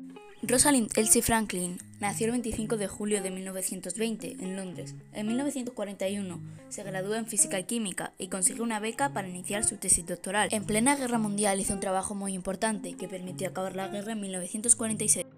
Rosalind Elsie Franklin nació el 25 de julio de 1920 en Londres. En 1941 se graduó en Física y Química y consiguió una beca para iniciar su tesis doctoral. En plena Guerra Mundial hizo un trabajo muy importante que permitió acabar la guerra en 1946.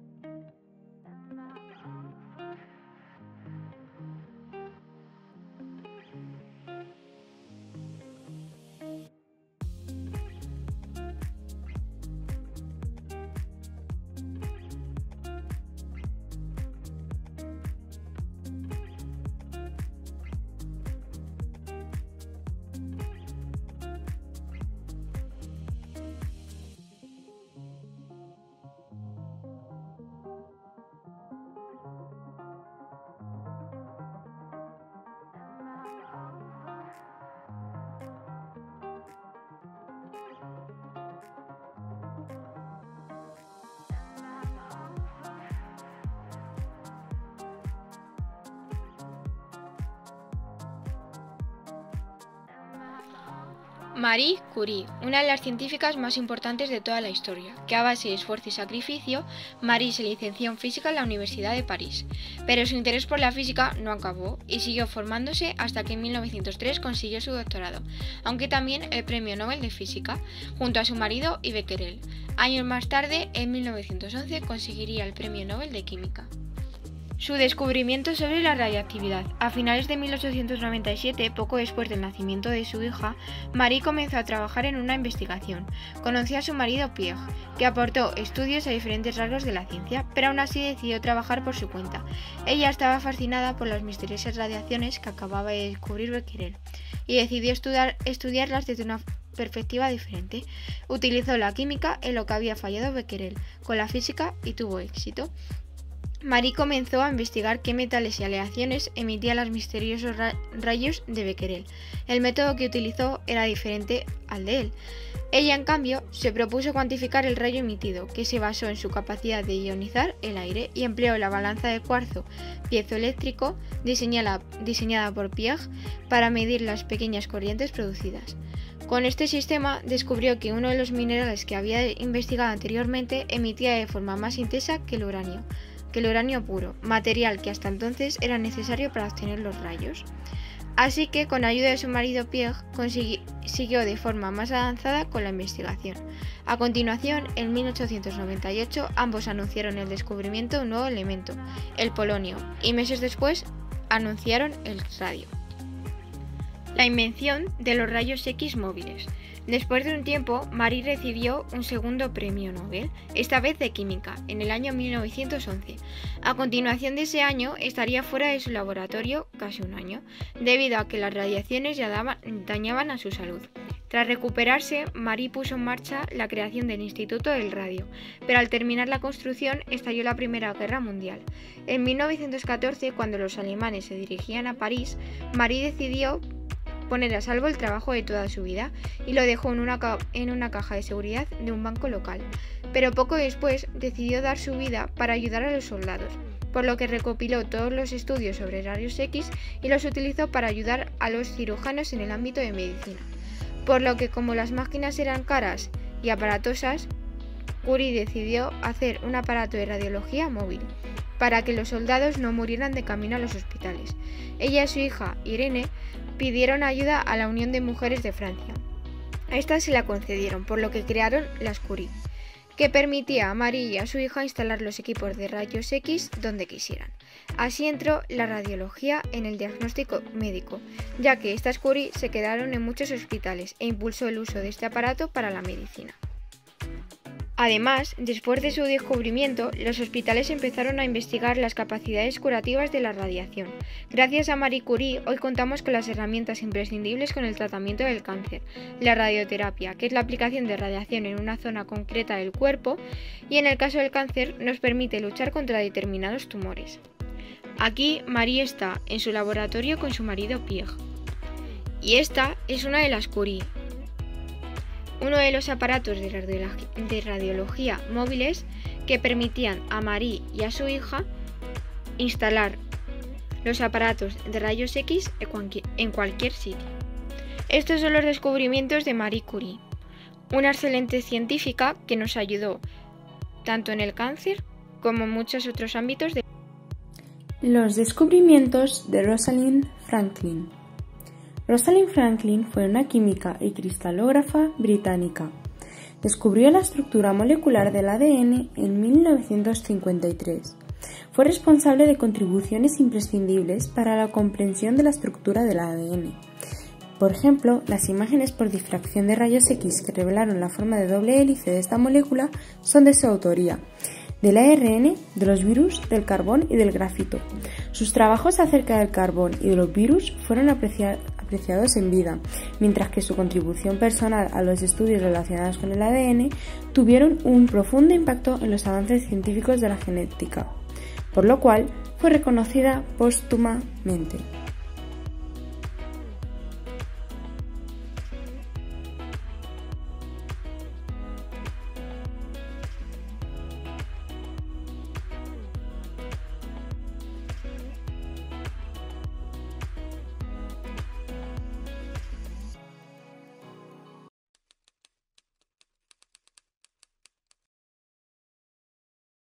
Marie Curie, una de las científicas más importantes de toda la historia, que a base de esfuerzo y sacrificio, Marie se licenció en física en la Universidad de París. Pero su interés por la física no acabó y siguió formándose hasta que en 1903 consiguió su doctorado, aunque también el Premio Nobel de Física, junto a su marido y Becquerel. Años más tarde, en 1911, conseguiría el Premio Nobel de Química. Su descubrimiento sobre la radiactividad. A finales de 1897, poco después del nacimiento de su hija, Marie comenzó a trabajar en una investigación. Conoció a su marido Pierre, que aportó estudios a diferentes rasgos de la ciencia, pero aún así decidió trabajar por su cuenta. Ella estaba fascinada por las misteriosas radiaciones que acababa de descubrir Becquerel y decidió estudiarlas desde una perspectiva diferente. Utilizó la química en lo que había fallado Becquerel con la física y tuvo éxito. Marie comenzó a investigar qué metales y aleaciones emitían los misteriosos rayos de Becquerel. El método que utilizó era diferente al de él. Ella, en cambio, se propuso cuantificar el rayo emitido, que se basó en su capacidad de ionizar el aire, y empleó la balanza de cuarzo piezoeléctrico diseñada por Pierre para medir las pequeñas corrientes producidas. Con este sistema descubrió que uno de los minerales que había investigado anteriormente emitía de forma más intensa que el uranio puro, material que hasta entonces era necesario para obtener los rayos. Así que, con ayuda de su marido Pierre, siguió de forma más avanzada con la investigación. A continuación, en 1898, ambos anunciaron el descubrimiento de un nuevo elemento, el polonio, y meses después anunciaron el radio. La invención de los rayos X móviles. Después de un tiempo, Marie recibió un segundo premio Nobel, esta vez de Química, en el año 1911. A continuación de ese año, estaría fuera de su laboratorio casi un año, debido a que las radiaciones ya dañaban a su salud. Tras recuperarse, Marie puso en marcha la creación del Instituto del Radio, pero al terminar la construcción estalló la Primera Guerra Mundial. En 1914, cuando los alemanes se dirigían a París, Marie decidió poner a salvo el trabajo de toda su vida y lo dejó en una caja de seguridad de un banco local. Pero poco después decidió dar su vida para ayudar a los soldados, por lo que recopiló todos los estudios sobre rayos X y los utilizó para ayudar a los cirujanos en el ámbito de medicina. Por lo que, como las máquinas eran caras y aparatosas, Curie decidió hacer un aparato de radiología móvil para que los soldados no murieran de camino a los hospitales. Ella y su hija, Irene, pidieron ayuda a la Unión de Mujeres de Francia. A estas se la concedieron, por lo que crearon las Curie, que permitía a Marie y a su hija instalar los equipos de rayos X donde quisieran. Así entró la radiología en el diagnóstico médico, ya que estas Curie se quedaron en muchos hospitales e impulsó el uso de este aparato para la medicina. Además, después de su descubrimiento, los hospitales empezaron a investigar las capacidades curativas de la radiación. Gracias a Marie Curie, hoy contamos con las herramientas imprescindibles con el tratamiento del cáncer, la radioterapia, que es la aplicación de radiación en una zona concreta del cuerpo, y en el caso del cáncer nos permite luchar contra determinados tumores. Aquí Marie está en su laboratorio con su marido Pierre. Y esta es una de las Curie, uno de los aparatos de radiología móviles que permitían a Marie y a su hija instalar los aparatos de rayos X en cualquier sitio. Estos son los descubrimientos de Marie Curie, una excelente científica que nos ayudó tanto en el cáncer como en muchos otros ámbitos de... Los descubrimientos de Rosalind Franklin. Rosalind Franklin fue una química y cristalógrafa británica. Descubrió la estructura molecular del ADN en 1953. Fue responsable de contribuciones imprescindibles para la comprensión de la estructura del ADN. Por ejemplo, las imágenes por difracción de rayos X que revelaron la forma de doble hélice de esta molécula son de su autoría, del ARN, de los virus, del carbón y del grafito. Sus trabajos acerca del carbón y de los virus fueron apreciados en vida, mientras que su contribución personal a los estudios relacionados con el ADN tuvieron un profundo impacto en los avances científicos de la genética, por lo cual fue reconocida póstumamente.